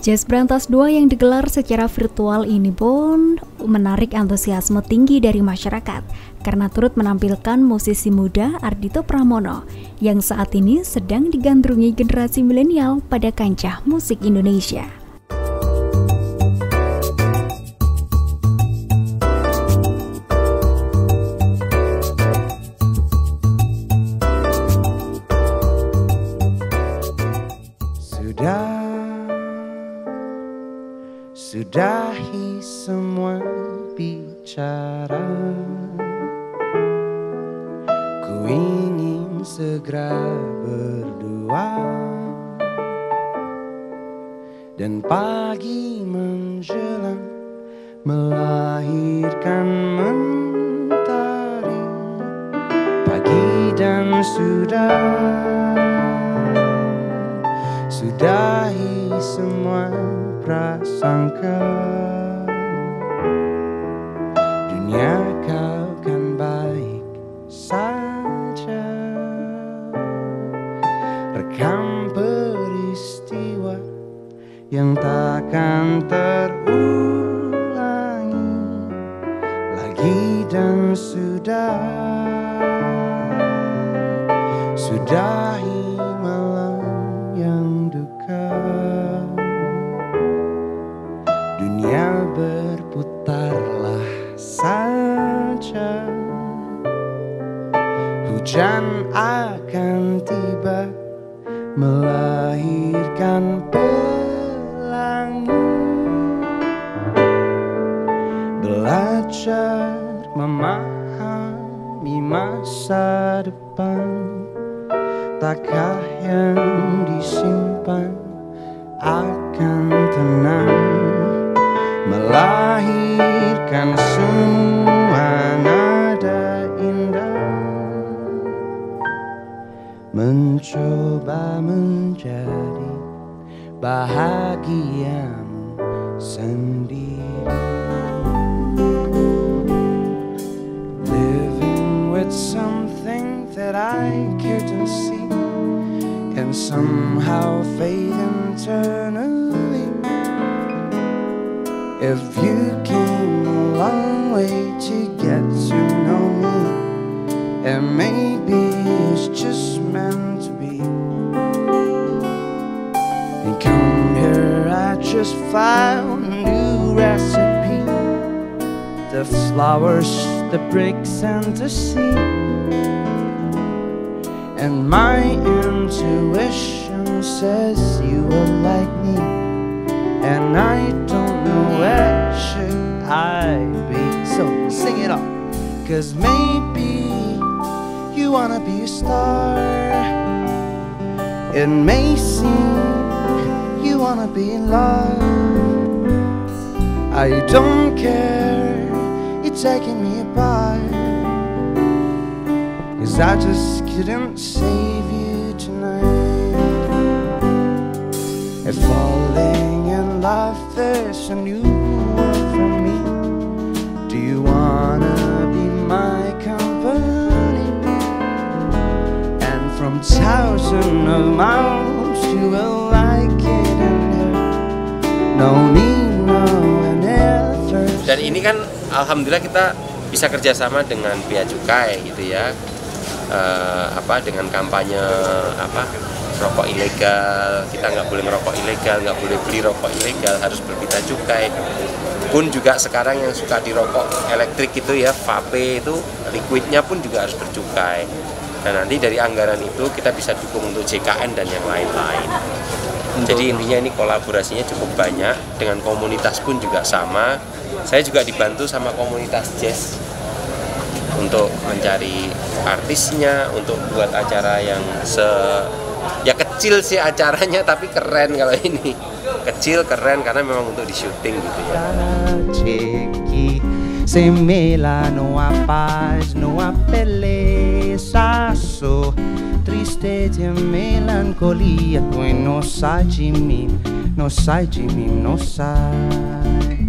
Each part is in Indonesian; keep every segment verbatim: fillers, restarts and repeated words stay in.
Jazz Brantas dua yang digelar secara virtual ini pun menarik antusiasme tinggi dari masyarakat karena turut menampilkan musisi muda Ardhito Pramono yang saat ini sedang digandrungi generasi milenial pada kancah musik Indonesia. Sudah Sudahi semua bicara, ku ingin segera berdua, dan pagi menjelang melahirkan mentari. Pagi dan sudah sudahi semua prasangka, dunia kau kan baik saja. Rekam peristiwa yang takkan terulangi lagi, dan sudah sudahi malam yang duka. Dunia berputarlah saja, hujan akan tiba melahirkan pelangi. Belajar memahami masa depan, takkah yang disimpan akan tenang, melahirkan semua nada indah, mencoba menjadi bahagiamu sendiri. Living with something that I couldn't see, and somehow fade internally. If you came a long way to get to know me, and maybe it's just meant to be, and come here, I just found a new recipe. The flowers, the bricks, and the sea. And my intuition says you will like me, and I don't know where should I be. So sing it all. Cause maybe you wanna be a star. It may seem you wanna be in love. I don't care, you're taking me apart. Cause I just couldn't save you tonight. If falling in love is a new word for me, do you wanna be my company? And from thousand of miles you will like it in there. No need, no one ever. Dan ini kan alhamdulillah kita bisa kerjasama dengan Bea Cukai gitu ya. Uh, apa dengan kampanye apa rokok ilegal, kita nggak boleh ngerokok ilegal, nggak boleh beli rokok ilegal, harus berbea cukai. Pun juga sekarang yang suka di rokok elektrik itu ya, vape itu liquidnya pun juga harus bercukai. Dan nanti dari anggaran itu kita bisa dukung untuk J K N dan yang lain-lain. Jadi intinya ini kolaborasinya cukup banyak, dengan komunitas pun juga sama. Saya juga dibantu sama komunitas jazz untuk mencari artisnya, untuk buat acara yang se ya kecil sih acaranya, tapi keren. Kalau ini kecil keren karena memang untuk di syuting gitu ya. Semela no há paz, no há beleza, só tristeza e melancolia que não sai de mim, não sai de mim, não sai.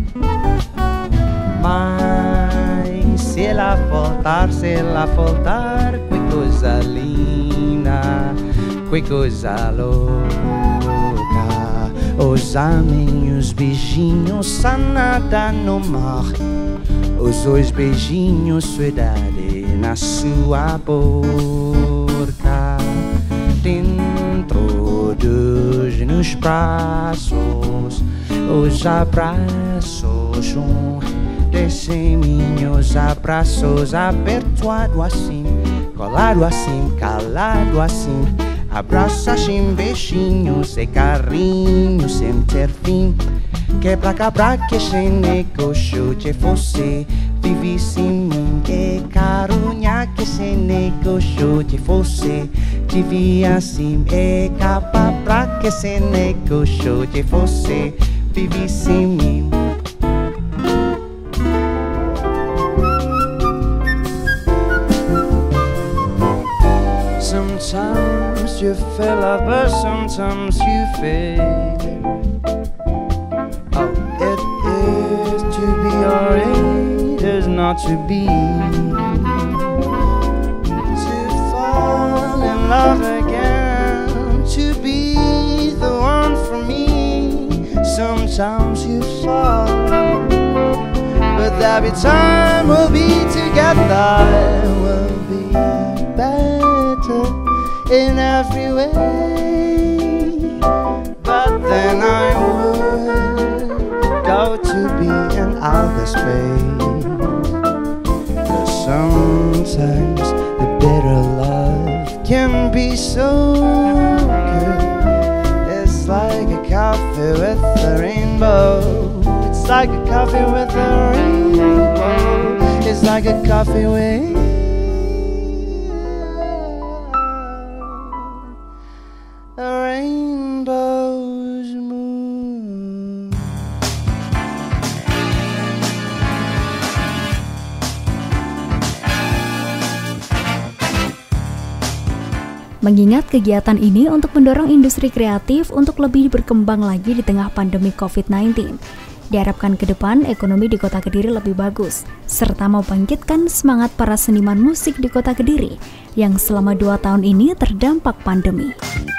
Mas se ela voltar, se ela voltar, que coisa linda, que coisa louca. Os amiguinhos beijinhos sanada no mar. Os dois beijinhos, verdade na sua boca. Dentro dos meus braços, os abraços, um desses meus abraços, apertado assim, colado assim, calado assim. Abraço assim, beijinhos e carinhos sem ter fim. Que pra cabra que sem negócio de você vive sem mim. Que carinha que sem negócio de você vive assim. E capa pra que sem negócio de você vive sem mim. Sometimes you feel love, but sometimes you fade. Oh, it is to be or it is not to be. To fall in love again, to be the one for me. Sometimes you fall, but there'll be time we'll be together. We'll be better in every way, but then I would go to be in outer space. 'Cause sometimes the bitter love can be so good. It's like a coffee with a rainbow. It's like a coffee with a rainbow. It's like a coffee with a rainbow's moon. Mengingat kegiatan ini untuk mendorong industri kreatif untuk lebih berkembang lagi di tengah pandemi covid sembilan belas. Diharapkan ke depan ekonomi di Kota Kediri lebih bagus, serta membangkitkan semangat para seniman musik di Kota Kediri yang selama dua tahun ini terdampak pandemi.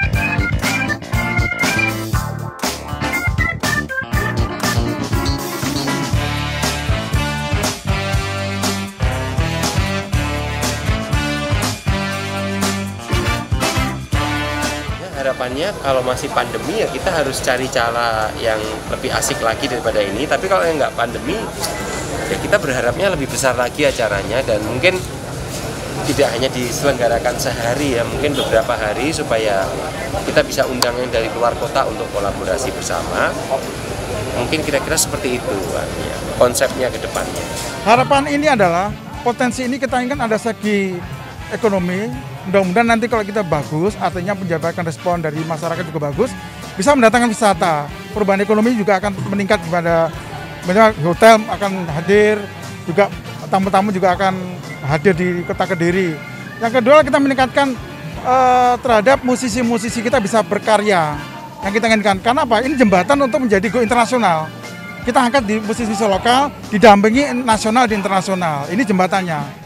Harapannya kalau masih pandemi ya kita harus cari cara yang lebih asik lagi daripada ini. Tapi kalau yang nggak pandemi ya kita berharapnya lebih besar lagi acaranya, dan mungkin tidak hanya diselenggarakan sehari ya, mungkin beberapa hari supaya kita bisa undang yang dari luar kota untuk kolaborasi bersama. Mungkin kira-kira seperti itu ya, konsepnya ke depannya. Harapan ini adalah potensi ini kita inginkan ada segi ekonomi. Mudah-mudahan nanti kalau kita bagus, artinya penjabakan respon dari masyarakat juga bagus, bisa mendatangkan wisata. Perubahan ekonomi juga akan meningkat kepada banyak hotel akan hadir, juga tamu-tamu juga akan hadir di Kota Kediri. Yang kedua, kita meningkatkan uh, terhadap musisi-musisi kita bisa berkarya yang kita inginkan. Karena apa? Ini jembatan untuk menjadi go internasional. Kita angkat di musisi-musisi lokal, didampingi nasional di internasional. Ini jembatannya.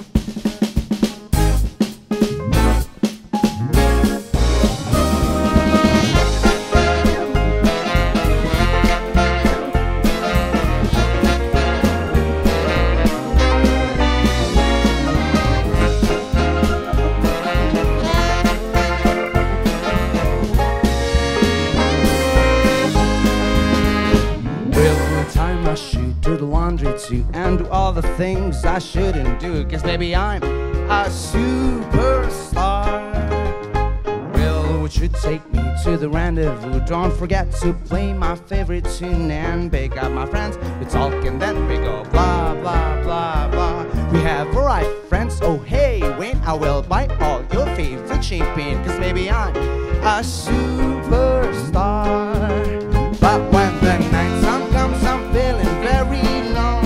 To and do all the things I shouldn't do, 'cause baby I'm a superstar. Well, would you take me to the rendezvous? Don't forget to play my favorite tune and pick up my friends. We talk and then we go blah blah blah blah. We have alright friends. Oh hey, wait, I will buy all your favorite champagne, 'cause baby I'm a superstar. But when the night sun comes, I'm feeling very lonely.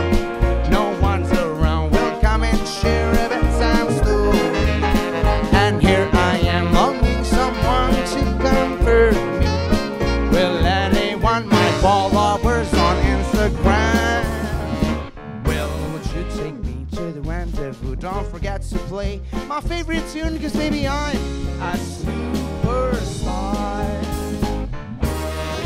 Followers on Instagram. Well, would you take me to the rendezvous? Don't forget to play my favorite tune, 'cause baby I'm a superstar.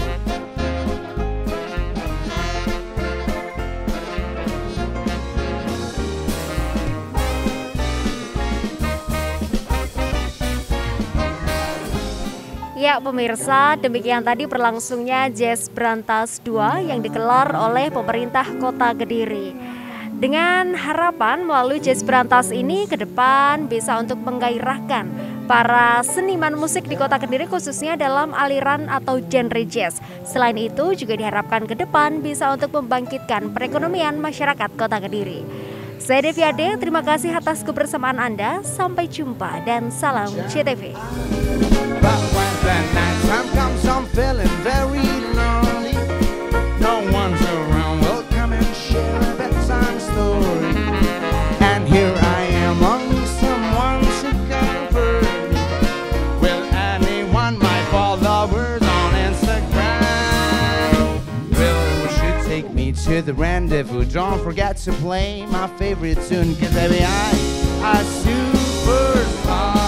Ya pemirsa, demikian tadi berlangsungnya Jazz Brantas dua yang digelar oleh pemerintah Kota Kediri. Dengan harapan melalui Jazz Brantas ini ke depan bisa untuk menggairahkan para seniman musik di Kota Kediri khususnya dalam aliran atau genre jazz. Selain itu juga diharapkan ke depan bisa untuk membangkitkan perekonomian masyarakat Kota Kediri. Saya Devi Ade, terima kasih atas kebersamaan Anda. Sampai jumpa dan salam C T V. But when the night time comes, I'm feeling very lonely. No one's around, will come and share a bedtime story. And here I am, only someone to comfort me. Will anyone, my followers on Instagram, will should take me to the rendezvous? Don't forget to play my favorite tune, 'cause baby I, I superstar.